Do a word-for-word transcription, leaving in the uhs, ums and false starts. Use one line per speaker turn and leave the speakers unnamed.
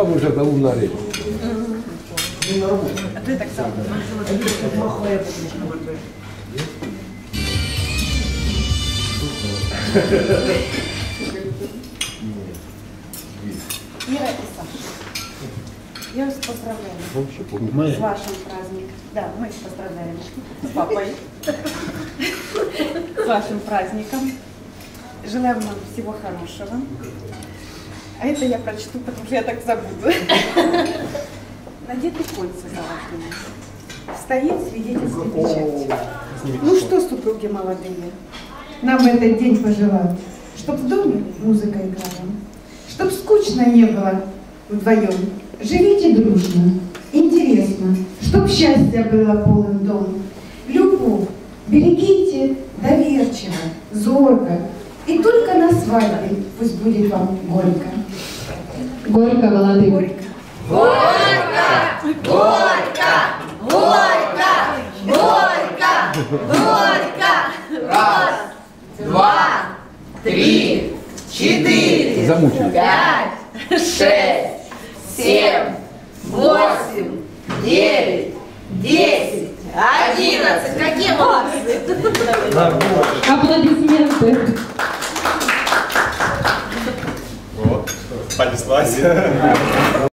вы уже на лунной арене.
А ты так сам. Ира и Саша, я вас поздравляю с вашим праздником. Да, мы их поздравляем с папой. С вашим праздником. Желаем вам всего хорошего. А это я прочту, потому что я так забуду. Надеты кольца золотые. Стоит свидетельство печати. Ну что, супруги молодые, нам в этот день пожелать, чтоб в доме музыка играла, чтоб скучно не было вдвоем. Живите дружно, интересно, чтоб счастье было полным дом. Любовь берегите доверчиво, зорко, и только на свадьбе пусть будет вам горько.
Горько, молодые.
Горько.
Горько! Горько! Горько! Горько! Горько! Раз, два, три, четыре,
Замучили.
пять, шесть, семь, восемь, девять, десять, одиннадцать. Какие молодцы!
Аплодисменты.
Вот, понеслась.